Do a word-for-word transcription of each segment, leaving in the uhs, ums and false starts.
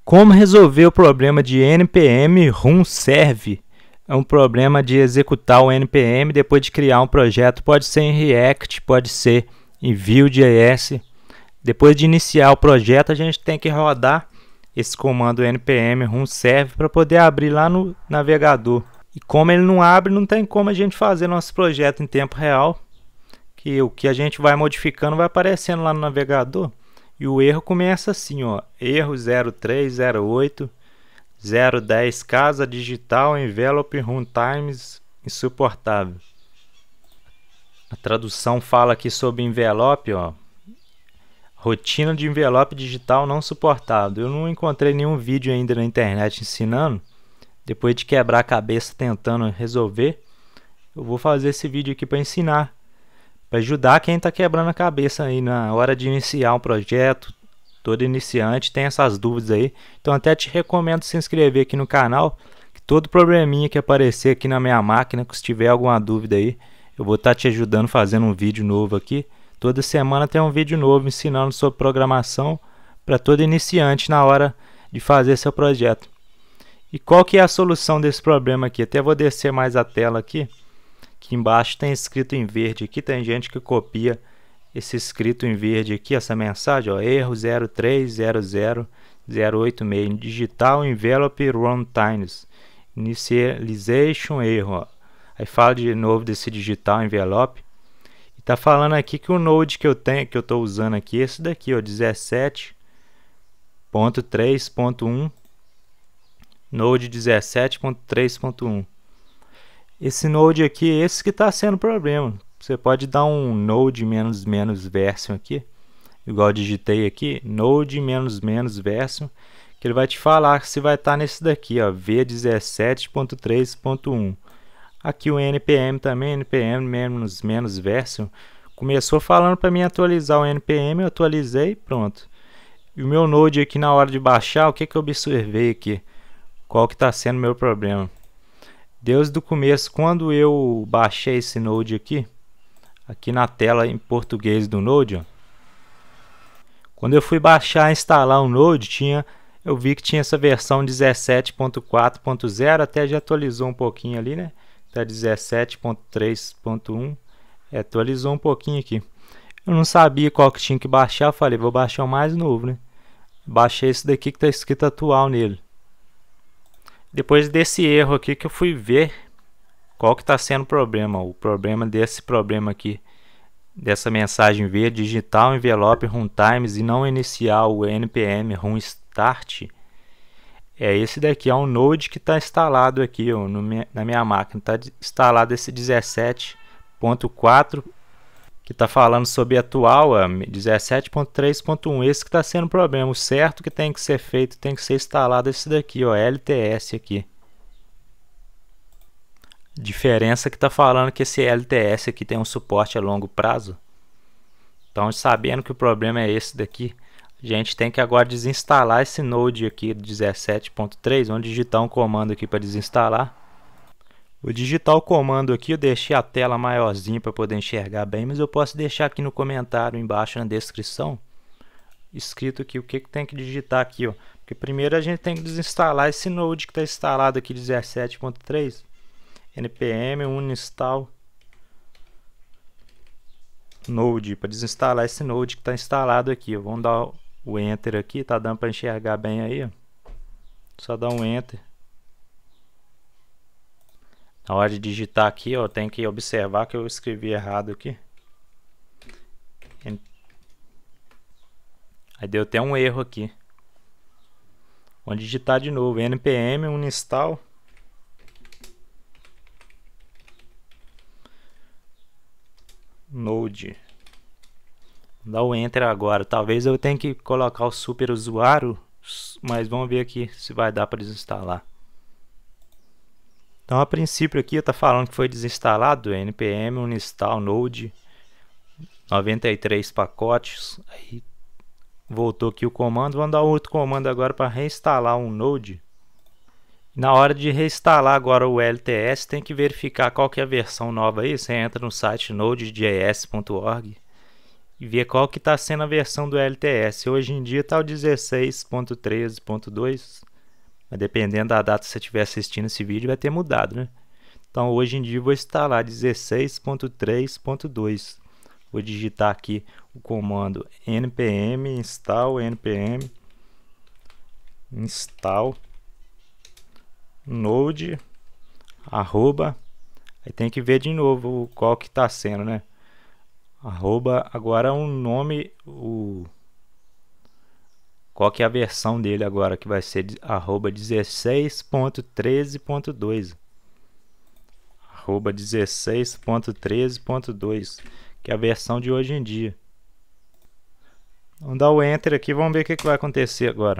Como resolver o problema de npm run serve? É um problema de executar o npm depois de criar um projeto. Pode ser em React, pode ser em Vue.js. Depois de iniciar o projeto, a gente tem que rodar esse comando npm run serve para poder abrir lá no navegador. E como ele não abre, não tem como a gente fazer nosso projeto em tempo real, que o que a gente vai modificando vai aparecendo lá no navegador. E o erro começa assim, ó, erro zero três zero oito zero dez casa digital envelope runtimes insuportável. A tradução fala aqui sobre envelope, ó, rotina de envelope digital não suportável. Eu não encontrei nenhum vídeo ainda na internet ensinando. Depois de quebrar a cabeça tentando resolver, eu vou fazer esse vídeo aqui para ensinar, para ajudar quem está quebrando a cabeça aí na hora de iniciar um projeto. Todo iniciante tem essas dúvidas aí, então até te recomendo se inscrever aqui no canal, que todo probleminha que aparecer aqui na minha máquina, que se tiver alguma dúvida aí, eu vou estar te ajudando fazendo um vídeo novo aqui. Toda semana tem um vídeo novo ensinando sobre programação para todo iniciante na hora de fazer seu projeto. E qual que é a solução desse problema aqui? Até vou descer mais a tela aqui. Aqui embaixo tem escrito em verde aqui, tem gente que copia esse escrito em verde aqui, essa mensagem, ó, erro zero três zero zero zero oito seis, digital envelope runtimes, initialization erro, ó. Aí fala de novo desse digital envelope. E tá falando aqui que o node que eu tenho, que eu tô usando aqui, esse daqui, ó, dezessete ponto três ponto um, node dezessete ponto três ponto um. Esse node aqui, esse que está sendo problema. Você pode dar um node menos menos version aqui, igual eu digitei aqui, node menos menos version, que ele vai te falar se vai estar nesse daqui, ó, v dezessete ponto três ponto um. Aqui o npm também, npm menos menos version. Começou falando para mim atualizar o npm, eu atualizei, pronto. E o meu node aqui na hora de baixar, o que que eu observei aqui? Qual que está sendo o meu problema? Desde o começo, quando eu baixei esse node aqui, aqui na tela em português do node, ó, quando eu fui baixar e instalar o node, tinha, eu vi que tinha essa versão dezessete ponto quatro ponto zero, até já atualizou um pouquinho ali, né? Tá dezessete ponto três ponto um, é, atualizou um pouquinho aqui. Eu não sabia qual que tinha que baixar, eu falei, vou baixar o mais novo, né? Baixei esse daqui que está escrito atual nele. Depois desse erro aqui que eu fui ver qual que está sendo o problema. O problema desse problema aqui, dessa mensagem verde, digital envelope runtimes e não iniciar o npm run start, é esse daqui, é um node que está instalado aqui, ó, no minha, na minha máquina. Está instalado esse dezessete ponto quatro, que está falando sobre atual, ó, dezessete ponto três ponto um. Esse que está sendo o problema. O certo que tem que ser feito, tem que ser instalado esse daqui, ó, L T S aqui. Diferença que está falando que esse L T S aqui tem um suporte a longo prazo. Então, sabendo que o problema é esse daqui, a gente tem que agora desinstalar esse node aqui do dezessete ponto três. Vamos digitar um comando aqui para desinstalar. Vou digitar o comando aqui, eu deixei a tela maiorzinha para poder enxergar bem, mas eu posso deixar aqui no comentário embaixo na descrição, escrito aqui o que, que tem que digitar aqui, ó. Porque primeiro a gente tem que desinstalar esse node que está instalado aqui, dezessete ponto três, npm uninstall node, para desinstalar esse node que está instalado aqui, ó. Vamos dar o enter aqui, tá dando para enxergar bem aí, ó. Só dar um enter. Na hora de digitar aqui, ó, tem que observar que eu escrevi errado aqui. Aí deu até um erro aqui. Vamos digitar de novo, npm uninstall node. Vou dar o enter agora. Talvez eu tenha que colocar o super usuário, mas vamos ver aqui se vai dar para desinstalar. Então, a princípio aqui está falando que foi desinstalado npm uninstall node, noventa e três pacotes. Aí voltou aqui o comando. Vamos dar outro comando agora para reinstalar um node. Na hora de reinstalar agora o L T S, tem que verificar qual que é a versão nova aí. Você entra no site node ponto j s ponto org e ver qual que está sendo a versão do L T S. Hoje em dia está o dezesseis ponto treze ponto dois, mas dependendo da data que você estiver assistindo esse vídeo vai ter mudado, né? Então hoje em dia eu vou instalar dezesseis ponto três ponto dois. Vou digitar aqui o comando npm install npm install node arroba, aí tem que ver de novo qual que está sendo, né? Arroba, agora um nome, o qual que é a versão dele agora, que vai ser arroba dezesseis ponto treze ponto dois, arroba dezesseis ponto treze ponto dois, que é a versão de hoje em dia. Vamos dar o enter aqui, vamos ver o que, que vai acontecer agora.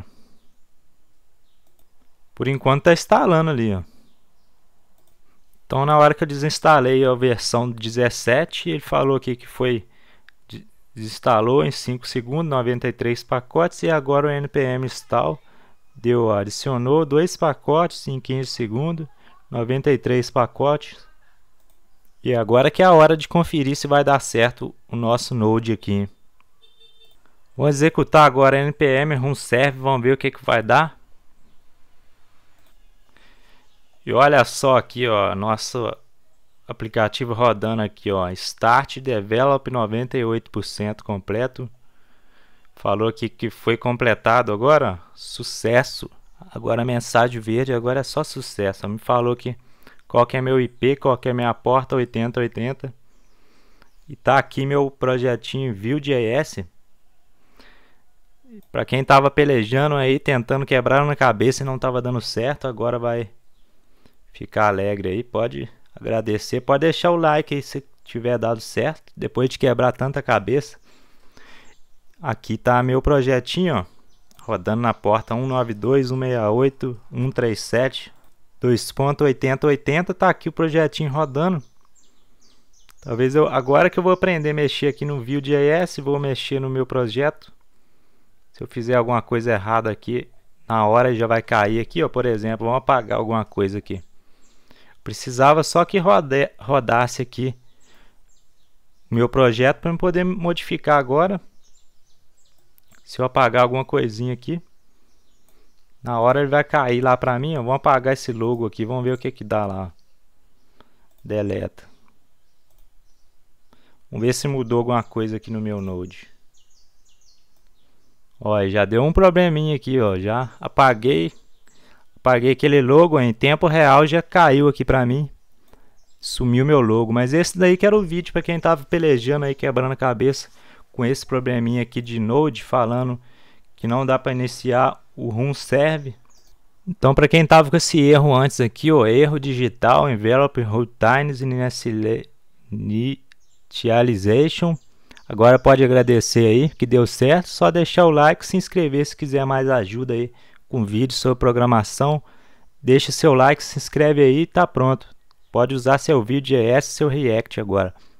Por enquanto está instalando ali, ó. Então na hora que eu desinstalei a versão dezessete, ele falou aqui que foi desinstalou em cinco segundos, noventa e três pacotes, e agora o npm install deu, adicionou dois pacotes em quinze segundos, noventa e três pacotes. E agora que é a hora de conferir se vai dar certo o nosso node aqui. Vou executar agora npm run serve, vamos ver o que que vai dar. E olha só aqui, ó, nosso aplicativo rodando aqui, ó, Start Develop noventa e oito por cento completo. Falou aqui que foi completado agora, sucesso. Agora a mensagem verde, agora é só sucesso. Me falou que qual que é meu I P, qual que é minha porta oitenta oitenta. E tá aqui meu projetinho Vue.js. Para quem tava pelejando aí, tentando quebrar na cabeça e não tava dando certo, agora vai ficar alegre aí, pode agradecer, pode deixar o like aí se tiver dado certo, depois de quebrar tanta cabeça. Aqui tá meu projetinho, ó, rodando na porta um nove dois, um seis oito, um três sete, dois ponto oitenta oitenta, tá aqui o projetinho rodando. Talvez eu, agora que eu vou aprender a mexer aqui no Vue.js, vou mexer no meu projeto. Se eu fizer alguma coisa errada aqui, na hora já vai cair aqui, ó, por exemplo, vamos apagar alguma coisa aqui. Precisava só que rode, rodasse aqui o meu projeto para eu poder modificar agora. Se eu apagar alguma coisinha aqui, na hora ele vai cair lá para mim. Ó. Vamos apagar esse logo aqui, vamos ver o que que dá lá. Deleta. Vamos ver se mudou alguma coisa aqui no meu Node. Olha, já deu um probleminha aqui, ó. Já apaguei. Apaguei aquele logo, em tempo real já caiu aqui pra mim. Sumiu meu logo. Mas esse daí que era o vídeo para quem tava pelejando aí, quebrando a cabeça com esse probleminha aqui de Node, falando que não dá para iniciar o run serve. Então, para quem tava com esse erro antes aqui, ó, erro digital, envelope routines initialization. Agora pode agradecer aí que deu certo, só deixar o like, se inscrever se quiser mais ajuda aí com vídeo sobre programação. Deixa seu like, se inscreve aí e tá pronto. Pode usar seu Vue.js, seu React agora.